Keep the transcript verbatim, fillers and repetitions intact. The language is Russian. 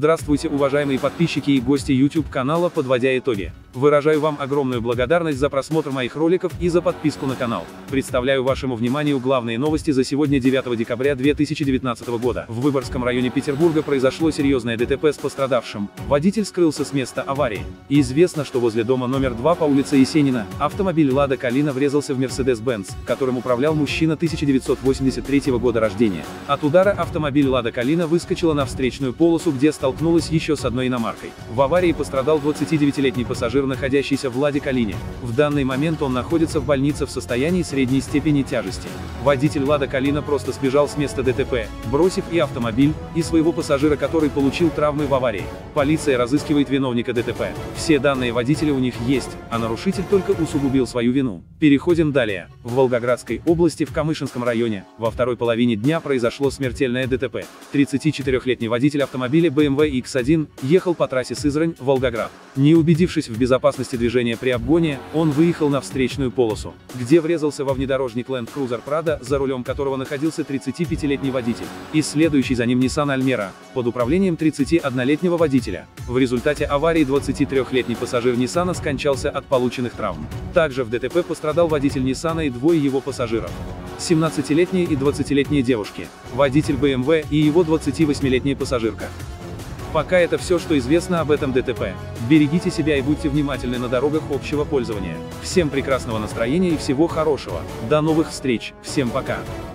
Здравствуйте, уважаемые подписчики и гости YouTube канала «Подводя итоги». Выражаю вам огромную благодарность за просмотр моих роликов и за подписку на канал. Представляю вашему вниманию главные новости за сегодня, девятого декабря две тысячи девятнадцатого года. В Выборгском районе Петербурга произошло серьезное ДТП с пострадавшим. Водитель скрылся с места аварии. И известно, что возле дома номер два по улице Есенина автомобиль Лада Калина врезался в Мерседес-Бенц, которым управлял мужчина тысяча девятьсот восемьдесят третьего года рождения. От удара автомобиль Лада Калина выскочила на встречную полосу, где столкнулась еще с одной иномаркой. В аварии пострадал двадцатидевятилетний пассажир, находящийся в Ладе Калине. В данный момент он находится в больнице в состоянии средней степени тяжести. Водитель Лада Калина просто сбежал с места ДТП, бросив и автомобиль, и своего пассажира, который получил травмы в аварии. Полиция разыскивает виновника ДТП. Все данные водителя у них есть, а нарушитель только усугубил свою вину. Переходим далее. В Волгоградской области в Камышинском районе во второй половине дня произошло смертельное ДТП. тридцатичетырёхлетний водитель автомобиля бэ эм вэ икс один ехал по трассе Сызрань-Волгоград. Не убедившись в безопасности движения при обгоне, он выехал на встречную полосу, где врезался во внедорожник Land Cruiser Prado, за рулем которого находился тридцатипятилетний водитель, и следующий за ним Nissan Almera, под управлением тридцатиоднолетнего водителя. В результате аварии двадцатитрёхлетний пассажир Ниссана скончался от полученных травм. Также в ДТП пострадал водитель Ниссана и двое его пассажиров. семнадцатилетняя и двадцатилетняя девушки, водитель бэ эм вэ и его двадцативосьмилетняя пассажирка. Пока это все, что известно об этом ДТП. Берегите себя и будьте внимательны на дорогах общего пользования. Всем прекрасного настроения и всего хорошего. До новых встреч. Всем пока.